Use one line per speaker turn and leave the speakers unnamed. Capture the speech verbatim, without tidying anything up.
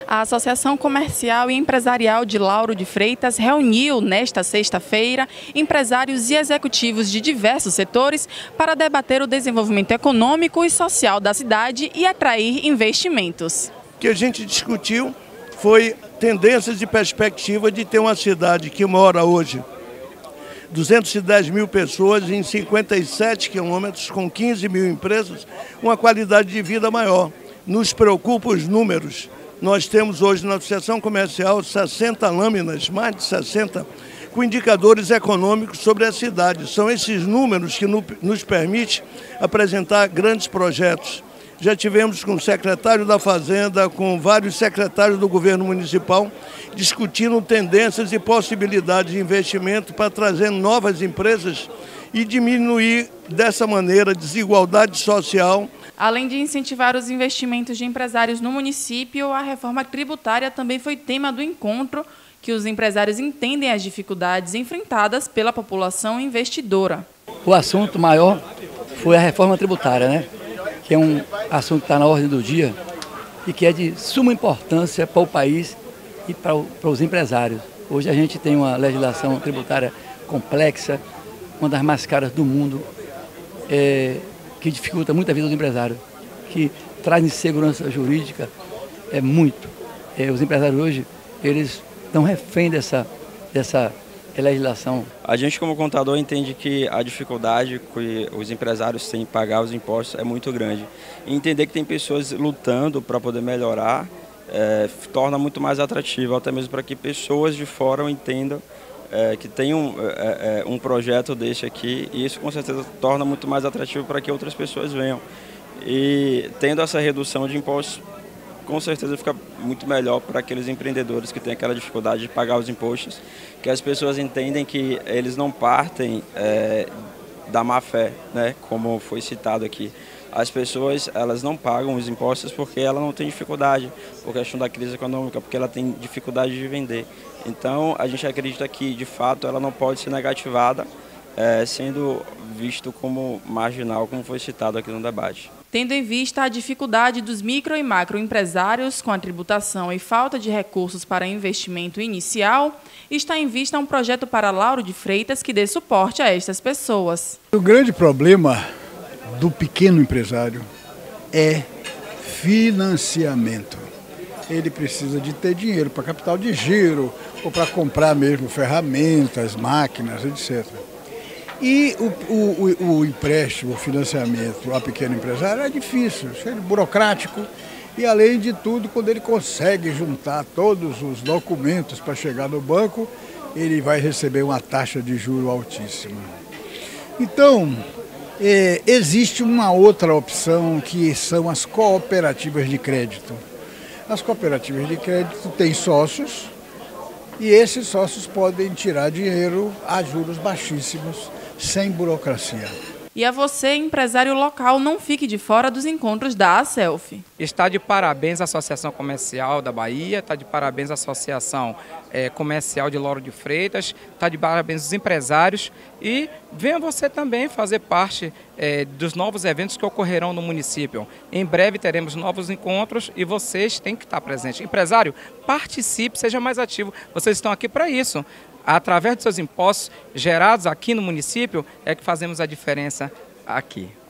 A Associação Comercial e Empresarial de Lauro de Freitas reuniu nesta sexta-feira empresários e executivos de diversos setores para debater o desenvolvimento econômico e social da cidade e atrair investimentos.
O que a gente discutiu foi tendências e perspectiva de ter uma cidade que mora hoje duzentas e dez mil pessoas em cinquenta e sete quilômetros, com quinze mil empresas, uma qualidade de vida maior. Nos preocupa os números. Nós temos hoje na Associação Comercial sessenta lâminas, mais de sessenta, com indicadores econômicos sobre a cidade. São esses números que nos permitem apresentar grandes projetos. Já tivemos com o secretário da Fazenda, com vários secretários do governo municipal, discutindo tendências e possibilidades de investimento para trazer novas empresas e diminuir dessa maneira a desigualdade social.
Além de incentivar os investimentos de empresários no município, a reforma tributária também foi tema do encontro, que os empresários entendem as dificuldades enfrentadas pela população investidora.
O assunto maior foi a reforma tributária, né? Que é um assunto que está na ordem do dia e que é de suma importância para o país e para, o, para os empresários. Hoje a gente tem uma legislação tributária complexa, uma das mais caras do mundo, é, que dificulta muito a vida do empresário, que traz insegurança jurídica é muito. É, os empresários hoje, eles estão refém dessa, dessa legislação.
A gente, como contador, entende que a dificuldade que os empresários têm em pagar os impostos é muito grande. E entender que tem pessoas lutando para poder melhorar é, torna muito mais atrativo, até mesmo para que pessoas de fora entendam é, que tem um, é, um projeto desse aqui, e isso com certeza torna muito mais atrativo para que outras pessoas venham. E tendo essa redução de impostos, com certeza fica muito melhor para aqueles empreendedores que têm aquela dificuldade de pagar os impostos, que as pessoas entendem que eles não partem é, da má fé, né, como foi citado aqui. As pessoas, elas não pagam os impostos porque ela não tem dificuldade, por questão da crise econômica, porque ela tem dificuldade de vender. Então, a gente acredita que, de fato, ela não pode ser negativada, é, sendo visto como marginal, como foi citado aqui no debate.
Tendo em vista a dificuldade dos micro e macroempresários com a tributação e falta de recursos para investimento inicial, está em vista um projeto para Lauro de Freitas que dê suporte a estas pessoas.
O grande problema do pequeno empresário é financiamento. Ele precisa de ter dinheiro para capital de giro ou para comprar mesmo ferramentas, máquinas, etcétera. E o, o, o empréstimo, o financiamento a pequeno empresário é difícil, cheio de burocrático e, além de tudo, quando ele consegue juntar todos os documentos para chegar no banco, ele vai receber uma taxa de juro altíssima. Então, é, existe uma outra opção que são as cooperativas de crédito. As cooperativas de crédito têm sócios e esses sócios podem tirar dinheiro a juros baixíssimos, sem burocracia.
E a você, empresário local, não fique de fora dos encontros da ACELF.
Está de parabéns a Associação Comercial da Bahia, está de parabéns a Associação é, Comercial de Lauro de Freitas, está de parabéns os empresários e venha você também fazer parte é, dos novos eventos que ocorrerão no município. Em breve teremos novos encontros e vocês têm que estar presentes. Empresário, participe, seja mais ativo, vocês estão aqui para isso. Através dos seus impostos gerados aqui no município é que fazemos a diferença aqui.